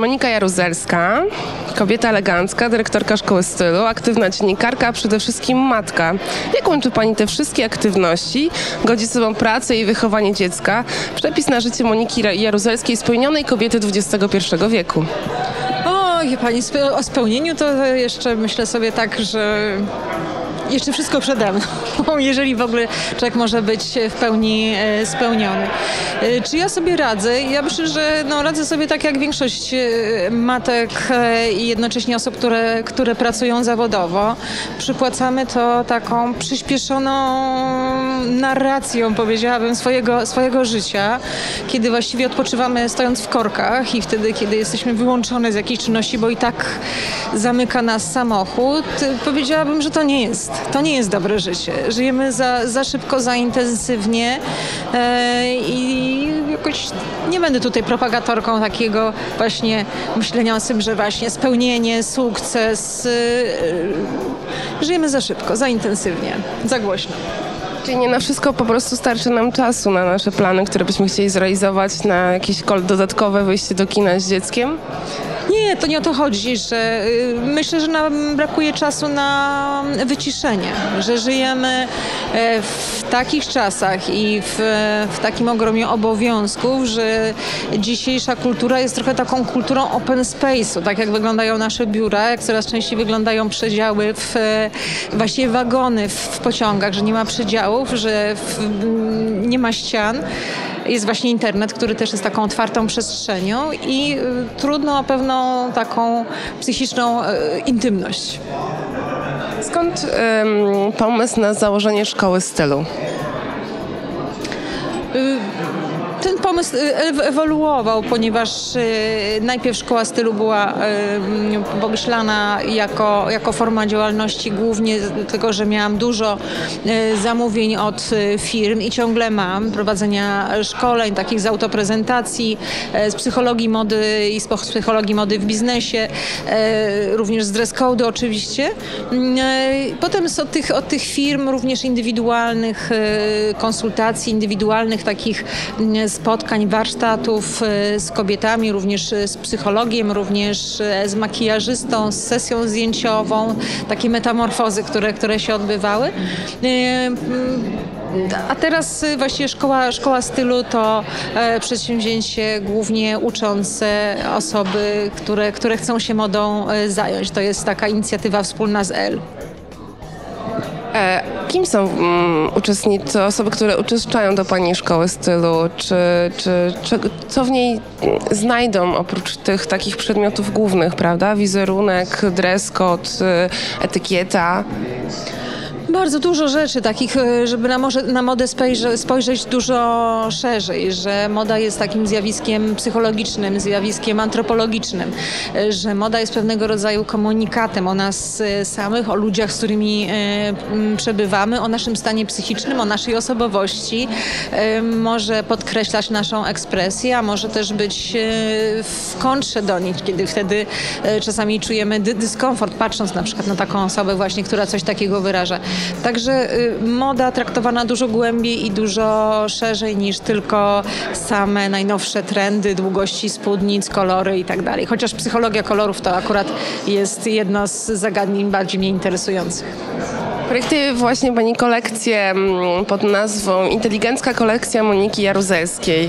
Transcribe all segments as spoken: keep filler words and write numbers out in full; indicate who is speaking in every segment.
Speaker 1: Monika Jaruzelska, kobieta elegancka, dyrektorka szkoły stylu, aktywna dziennikarka, a przede wszystkim matka. Jak łączy Pani te wszystkie aktywności? Godzi ze sobą pracę i wychowanie dziecka. Przepis na życie Moniki Jaruzelskiej, spełnionej kobiety dwudziestego pierwszego wieku.
Speaker 2: O, wie Pani, o spełnieniu to jeszcze myślę sobie tak, że jeszcze wszystko przede mną, jeżeli w ogóle człowiek może być w pełni spełniony. Czy ja sobie radzę? Ja myślę, że no, radzę sobie tak jak większość matek i jednocześnie osób, które, które pracują zawodowo. Przypłacamy to taką przyspieszoną narracją, powiedziałabym, swojego, swojego życia, kiedy właściwie odpoczywamy stojąc w korkach i wtedy, kiedy jesteśmy wyłączone z jakiejś czynności, bo i tak zamyka nas samochód, powiedziałabym, że to nie jest. To nie jest dobre życie. Żyjemy za, za szybko, za intensywnie e, i jakoś nie będę tutaj propagatorką takiego właśnie myślenia o tym, że właśnie spełnienie, sukces. E, żyjemy za szybko, za intensywnie, za głośno.
Speaker 1: Czyli nie na wszystko po prostu starczy nam czasu na nasze plany, które byśmy chcieli zrealizować, na jakieś dodatkowe wyjście do kina z dzieckiem?
Speaker 2: Nie, to nie o to chodzi, że y, myślę, że nam brakuje czasu na wyciszenie, że żyjemy y, w takich czasach i w, w takim ogromie obowiązków, że dzisiejsza kultura jest trochę taką kulturą open space'u, tak jak wyglądają nasze biura, jak coraz częściej wyglądają przedziały, w, właściwie wagony w, w pociągach, że nie ma przedziałów, że w, nie ma ścian. Jest właśnie internet, który też jest taką otwartą przestrzenią i y, trudno o pewną taką psychiczną y, intymność.
Speaker 1: Skąd ym, pomysł na założenie szkoły stylu?
Speaker 2: Y, Ten pomysł ewoluował, ponieważ najpierw szkoła stylu była pomyślana jako, jako forma działalności głównie dlatego, że miałam dużo zamówień od firm i ciągle mam prowadzenia szkoleń, takich z autoprezentacji, z psychologii mody i z psychologii mody w biznesie, również z dress code oczywiście. Potem od tych, od tych firm również indywidualnych konsultacji, indywidualnych takich spotkań, warsztatów z kobietami, również z psychologiem, również z makijażystą, z sesją zdjęciową, takie metamorfozy, które, które się odbywały. A teraz właściwie szkoła, szkoła stylu to przedsięwzięcie głównie uczące osoby, które, które chcą się modą zająć. To jest taka inicjatywa wspólna z L.
Speaker 1: E, kim są um, uczestnicy, osoby, które uczęszczają do Pani szkoły stylu? Czy, czy, czy co w niej znajdą oprócz tych takich przedmiotów głównych, prawda? Wizerunek, dress code, etykieta.
Speaker 2: Bardzo dużo rzeczy takich, żeby na, może, na modę spojrzeć, spojrzeć dużo szerzej, że moda jest takim zjawiskiem psychologicznym, zjawiskiem antropologicznym, że moda jest pewnego rodzaju komunikatem o nas samych, o ludziach, z którymi e, przebywamy, o naszym stanie psychicznym, o naszej osobowości. E, może podkreślać naszą ekspresję, a może też być e, w kontrze do nich, kiedy wtedy e, czasami czujemy dy- dyskomfort, patrząc na przykład na taką osobę właśnie, która coś takiego wyraża. Także y, moda traktowana dużo głębiej i dużo szerzej niż tylko same najnowsze trendy, długości spódnic, kolory i tak dalej. Chociaż psychologia kolorów to akurat jest jedno z zagadnień bardziej mnie interesujących.
Speaker 1: Projektuje właśnie Pani kolekcję pod nazwą Inteligencka kolekcja Moniki Jaruzelskiej.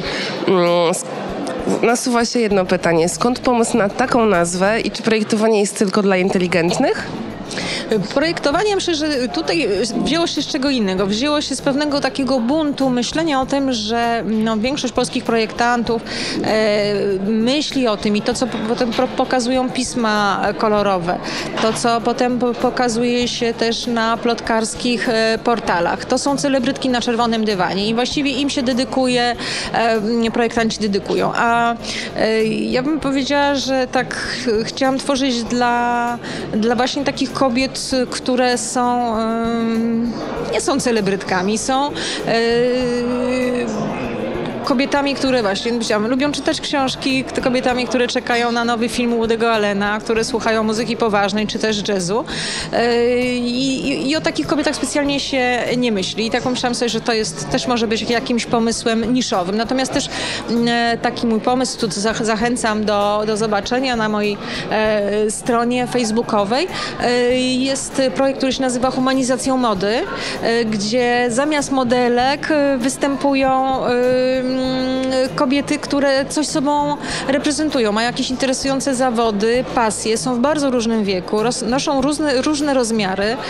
Speaker 1: Nasuwa się jedno pytanie. Skąd pomysł na taką nazwę i czy projektowanie jest tylko dla inteligentnych?
Speaker 2: Projektowanie, myślę, że tutaj wzięło się z czego innego. Wzięło się z pewnego takiego buntu myślenia o tym, że no, większość polskich projektantów e, myśli o tym i to, co potem pokazują pisma kolorowe, to, co potem pokazuje się też na plotkarskich e, portalach. To są celebrytki na czerwonym dywanie i właściwie im się dedykuje, e, projektanci dedykują. A e, ja bym powiedziała, że tak chciałam tworzyć dla, dla właśnie takich kobiet, które są, nie są celebrytkami, są kobietami, które właśnie lubią czytać książki, kobietami, które czekają na nowy film Woody'ego Allena, które słuchają muzyki poważnej czy też jazzu. I, i, I o takich kobietach specjalnie się nie myśli. I tak pomyślałam sobie, że to jest, też może być jakimś pomysłem niszowym. Natomiast też taki mój pomysł, tu zachęcam do, do zobaczenia na mojej e, stronie facebookowej, e, jest projekt, który się nazywa Humanizacją Mody, e, gdzie zamiast modelek występują e, kobiety, które coś sobą reprezentują, mają jakieś interesujące zawody, pasje, są w bardzo różnym wieku, roz, noszą różne, różne rozmiary e,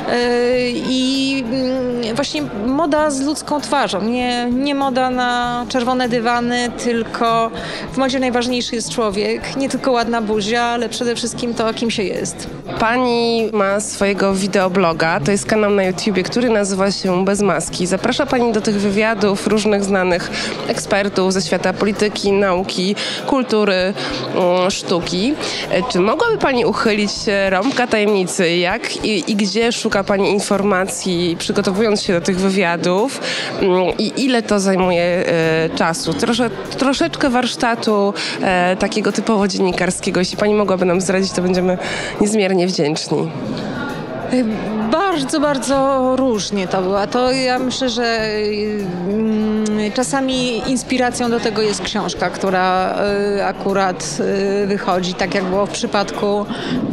Speaker 2: i właśnie moda z ludzką twarzą, nie, nie moda na czerwone dywany, tylko w modzie najważniejszy jest człowiek, nie tylko ładna buzia, ale przede wszystkim to, kim się jest.
Speaker 1: Pani ma swojego wideobloga, to jest kanał na YouTubie, który nazywa się Bez Maski. Zaprasza Pani do tych wywiadów różnych znanych ekspertów ze świata polityki, nauki, kultury, sztuki. Czy mogłaby Pani uchylić rąbka tajemnicy, jak i, i gdzie szuka Pani informacji, przygotowując się do tych wywiadów i ile to zajmuje e, czasu? Trosze, troszeczkę warsztatu e, takiego typowo dziennikarskiego. Jeśli Pani mogłaby nam zdradzić, to będziemy niezmiernie wdzięczni.
Speaker 2: Bardzo, bardzo różnie to było. To ja myślę, że czasami inspiracją do tego jest książka, która akurat wychodzi, tak jak było w przypadku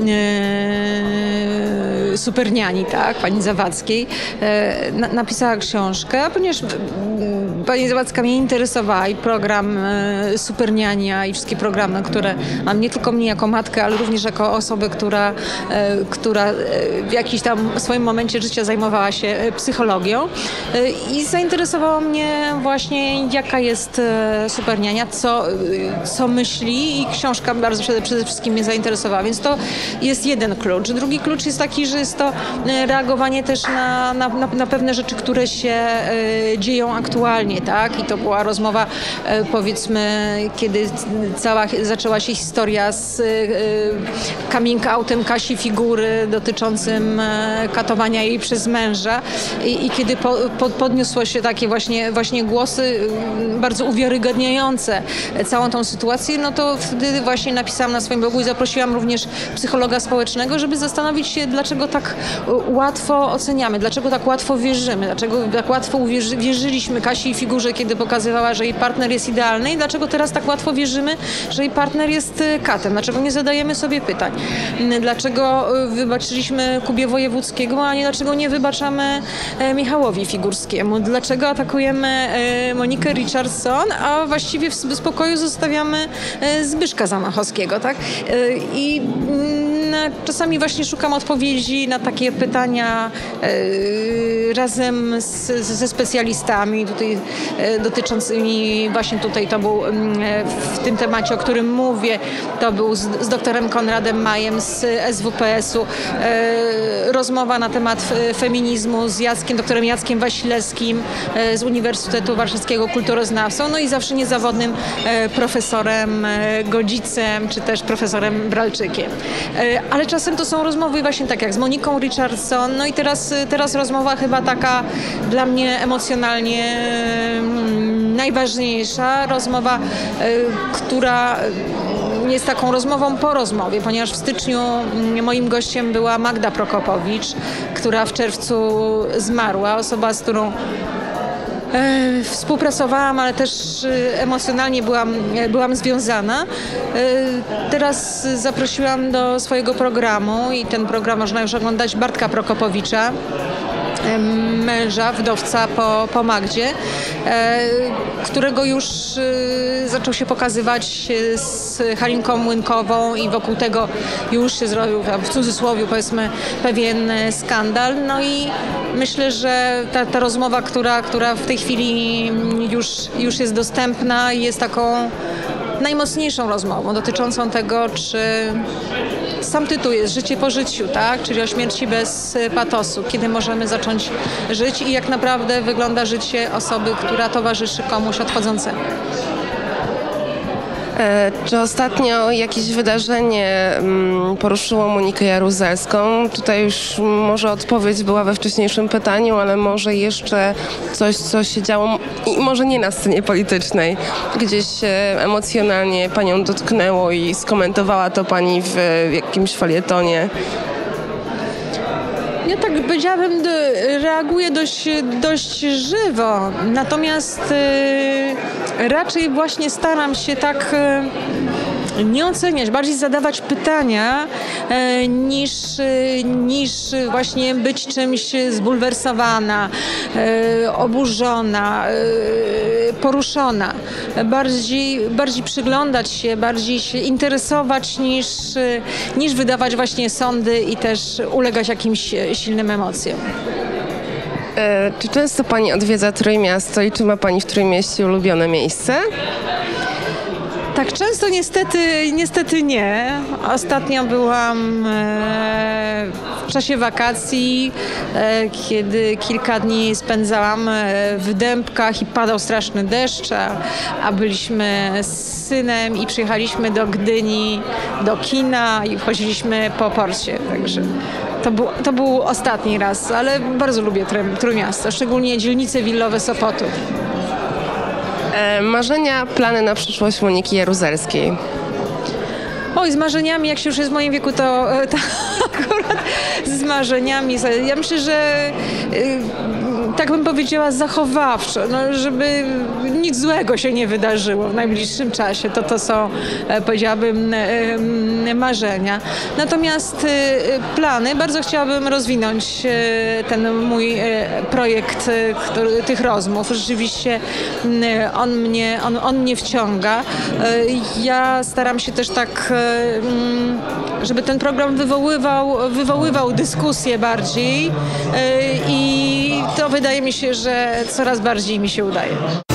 Speaker 2: Superniani, tak, pani Zawadzkiej. Napisała książkę, ponieważ pani Zawadzka mnie interesowała i program Superniania i wszystkie programy, które mam nie tylko mnie jako matkę, ale również jako osobę, która, która w jakiś tam swoim momencie życia zajmowała się psychologią i zainteresowało mnie właśnie jaka jest Superniania, co, co myśli i książka bardzo przede, przede wszystkim mnie zainteresowała, więc to jest jeden klucz. Drugi klucz jest taki, że jest to reagowanie też na, na, na pewne rzeczy, które się dzieją aktualnie, tak? I to była rozmowa, powiedzmy, kiedy cała zaczęła się historia z coming outem Kasi Figury dotyczącym katowania jej przez męża i, i kiedy po, po, podniosło się takie właśnie, właśnie głosy bardzo uwiarygadniające całą tą sytuację, no to wtedy właśnie napisałam na swoim blogu i zaprosiłam również psychologa społecznego, żeby zastanowić się, dlaczego tak łatwo oceniamy, dlaczego tak łatwo wierzymy, dlaczego tak łatwo uwierzy, wierzyliśmy Kasi Figurze, kiedy pokazywała, że jej partner jest idealny i dlaczego teraz tak łatwo wierzymy, że jej partner jest katem, dlaczego nie zadajemy sobie pytań, dlaczego wybaczyliśmy Kubie Wojewódzkiego, a nie dlaczego nie wybaczamy Michałowi Figurskiemu, dlaczego atakujemy Monikę Richardson, a właściwie w spokoju zostawiamy Zbyszka Zamachowskiego, tak? I czasami właśnie szukam odpowiedzi na takie pytania razem z, ze specjalistami tutaj, dotyczącymi właśnie tutaj to był w tym temacie, o którym mówię, to był z, z doktorem Konradem Majem z S W P S u rozmowa na temat feminizmu z Jackiem, doktorem Jackiem Wasilewskim z Uniwersytetu Warszawskiego Kulturoznawcą, no i zawsze niezawodnym profesorem Godzicem, czy też profesorem Bralczykiem. Ale czasem to są rozmowy właśnie tak jak z Moniką Richardson, no i teraz, teraz rozmowa chyba taka dla mnie emocjonalnie najważniejsza, rozmowa, która jest taką rozmową po rozmowie, ponieważ w styczniu moim gościem była Magda Prokopowicz, która w czerwcu zmarła, osoba, z którą E, współpracowałam, ale też e, emocjonalnie byłam, e, byłam związana. E, teraz zaprosiłam do swojego programu i ten program można już oglądać Bartka Prokopowicza, męża, wdowca po, po Magdzie, e, którego już e, zaczął się pokazywać z Halinką Młynkową i wokół tego już się zrobił, w cudzysłowie powiedzmy, pewien skandal. No i myślę, że ta, ta rozmowa, która, która w tej chwili już, już jest dostępna, jest taką najmocniejszą rozmową dotyczącą tego, czy sam tytuł jest Życie po życiu, tak? Czyli o śmierci bez patosu, kiedy możemy zacząć żyć i jak naprawdę wygląda życie osoby, która towarzyszy komuś odchodzącemu.
Speaker 1: E, Czy ostatnio jakieś wydarzenie mm, poruszyło Monikę Jaruzelską? Tutaj już może odpowiedź była we wcześniejszym pytaniu, ale może jeszcze coś, co się działo i może nie na scenie politycznej. Gdzieś e, emocjonalnie panią dotknęło i skomentowała to pani w e, jakimś felietonie.
Speaker 2: Ja tak powiedziałabym, do, reaguję dość, dość żywo, natomiast y, raczej właśnie staram się tak y, nie oceniać, bardziej zadawać pytania y, niż, y, niż właśnie być czymś zbulwersowana, y, oburzona, y, poruszona. Bardziej, bardziej przyglądać się, bardziej się interesować niż, y, niż wydawać właśnie sądy i też ulegać jakimś silnym emocjom.
Speaker 1: E, Czy często pani odwiedza Trójmiasto i czy ma pani w Trójmieście ulubione miejsce?
Speaker 2: Tak często niestety, niestety nie. Ostatnio byłam e, w czasie wakacji, e, kiedy kilka dni spędzałam e, w Dębkach i padał straszny deszcz, a, a byliśmy z synem i przyjechaliśmy do Gdyni, do kina i chodziliśmy po porcie. Także to był, to był ostatni raz, ale bardzo lubię Trójmiasto, szczególnie dzielnice willowe Sopotu.
Speaker 1: E, Marzenia, plany na przyszłość Moniki Jaruzelskiej.
Speaker 2: Oj, z marzeniami, jak się już jest w moim wieku, to, to akurat z marzeniami. Ja myślę, że tak bym powiedziała zachowawczo, no, żeby nic złego się nie wydarzyło w najbliższym czasie. To to są, powiedziałabym, marzenia. Natomiast plany, bardzo chciałabym rozwinąć ten mój projekt który, tych rozmów. Rzeczywiście on mnie, on, on mnie wciąga. Ja staram się też tak, żeby ten program wywoływał, wywoływał dyskusję bardziej i to wydaje mi się, że coraz bardziej mi się udaje.